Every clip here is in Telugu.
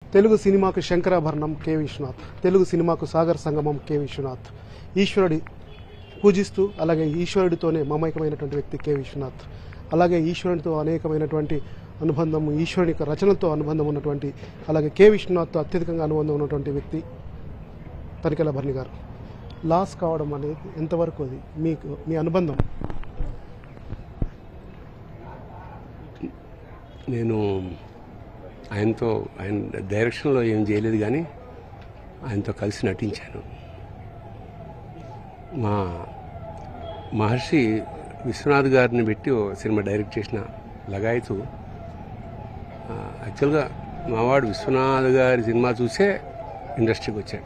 తెలుగు సినిమాకు శంకరాభరణం కె విశ్వనాథ్, తెలుగు సినిమాకు సాగర్ సంగమం కె విశ్వనాథ్. ఈశ్వరుడి పూజిస్తూ అలాగే ఈశ్వరుడితోనే మమైకమైనటువంటి వ్యక్తి కె విశ్వనాథ్. అలాగే ఈశ్వరునితో అనేకమైనటువంటి అనుబంధం, ఈశ్వరుని యొక్క రచనలతో అనుబంధం ఉన్నటువంటి, అలాగే కె విశ్వనాథ్తో అత్యధికంగా అనుబంధం ఉన్నటువంటి వ్యక్తి తనికెళ్ల భరణి గారు. లాస్ కావడం అనేది ఎంతవరకు అది మీకు మీ అనుబంధం? నేను ఆయన డైరెక్షన్లో ఏం చేయలేదు, కానీ ఆయనతో కలిసి నటించాను. మా మహర్షి విశ్వనాథ్ గారిని పెట్టి ఓ సినిమా డైరెక్ట్ చేసిన లగాయతు. యాక్చువల్గా మావాడు విశ్వనాథ్ గారి సినిమా చూసే ఇండస్ట్రీకి వచ్చాడు.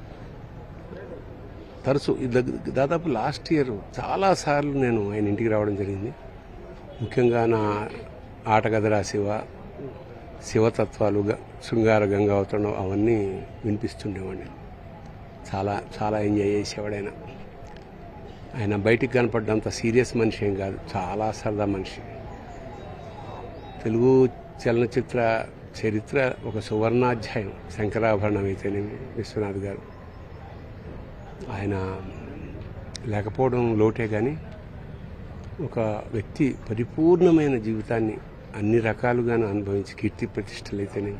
తరచు దాదాపు లాస్ట్ ఇయర్ చాలాసార్లు నేను ఆయన ఇంటికి రావడం జరిగింది. ముఖ్యంగా నా ఆటగదరా శివతత్వాలు, శృంగార గంగావతరణం అవన్నీ వినిపిస్తుండేవాడిని. చాలా చాలా ఎంజాయ్ చేసేవాడు ఆయన బయటికి కనపడ్డంత సీరియస్ మనిషి ఏం కాదు, చాలా సరదా మనిషి. తెలుగు చలనచిత్ర చరిత్ర ఒక సువర్ణాధ్యాయం. శంకరాభరణం అయితేనేమి విశ్వనాథ్ గారు, ఆయన లేకపోవడం లోటే, కానీ ఒక వ్యక్తి పరిపూర్ణమైన జీవితాన్ని అన్ని రకాలుగాను అనుభవించి కీర్తి ప్రతిష్టలు అయితేనేమి,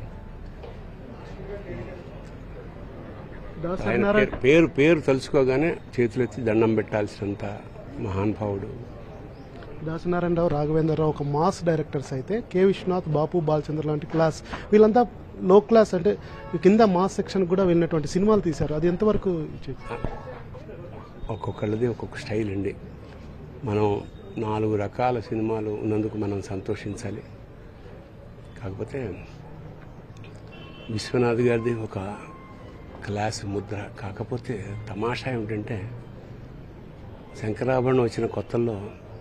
పేరు తలుచుకోగానే చేతులెత్తి దండం పెట్టాల్సినంత మహానుభావుడు. దాసనారాయణరావు, రాఘవేంద్రరావు ఒక మాస్ డైరెక్టర్స్ అయితే, కె విశ్వనాథ్, బాపు, బాలచంద్ర లాంటి క్లాస్, వీళ్ళంతా లో క్లాస్ అంటే కింద మాస్ సెక్షన్ కూడా వెళ్ళినటువంటి సినిమాలు తీశారు. అది ఎంతవరకు? ఒక్కొక్కళ్ళది ఒక్కొక్క స్టైల్ అండి. మనం 4 రకాల సినిమాలు ఉన్నందుకు మనం సంతోషించాలి. కాకపోతే విశ్వనాథ్ గారిది ఒక క్లాస్ ముద్ర. కాకపోతే తమాషా ఏమిటంటే, శంకరాభరణం వచ్చిన కొత్తల్లో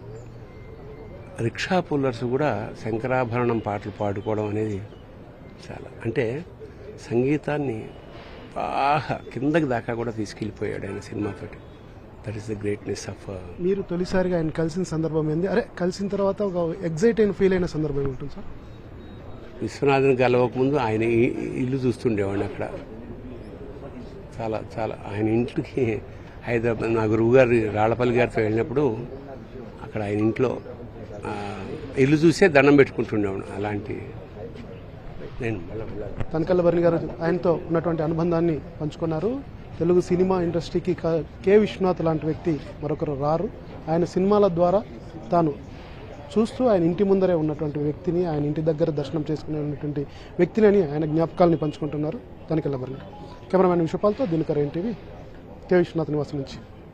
రిక్షా పుల్లర్స్ కూడా శంకరాభరణం పాటలు పాడుకోవడం అనేది చాలా, అంటే సంగీతాన్ని బాగా కిందకి దాకా కూడా తీసుకెళ్ళిపోయాడు ఆయన సినిమాతోటి. That is the greatness of. మీరు తొలిసారిగా ఆయన కలిసిన సందర్భం ఏంది? కలిసిన తర్వాత ఒక ఎగ్జైట్ అయిన ఫీల్ అయిన సందర్భం ఏముంటుంది సార్? విశ్వనాథ్ని కలవకముందు ఆయన ఇల్లు చూస్తుండేవాడిని అక్కడ. చాలా చాలా ఆయన ఇంట్లోకి హైదరాబాద్ నా గురువు గారు రాళ్లపల్లి గారితో వెళ్ళినప్పుడు అక్కడ ఆయన ఇంట్లో ఇల్లు చూసే దండం పెట్టుకుంటుండేవాడు. అలాంటి నేను తనికెళ్ల భరణి గారు ఆయనతో ఉన్నటువంటి అనుబంధాన్ని పంచుకున్నారు. తెలుగు సినిమా ఇండస్ట్రీకి కె విశ్వనాథ్ లాంటి వ్యక్తి మరొకరు రారు. ఆయన సినిమాల ద్వారా తాను చూస్తూ ఆయన ఇంటి ముందరే ఉన్నటువంటి వ్యక్తిని, ఆయన ఇంటి దగ్గర దర్శనం చేసుకునే ఉన్నటువంటి వ్యక్తిని అని ఆయన జ్ఞాపకాలని పంచుకుంటున్నారు తనికెళ్ల భరణి. కెమెరామ్యాన్ విశ్వపాల్తో దినకర్ NTV, కె విశ్వనాథ్ నివాసం నుంచి.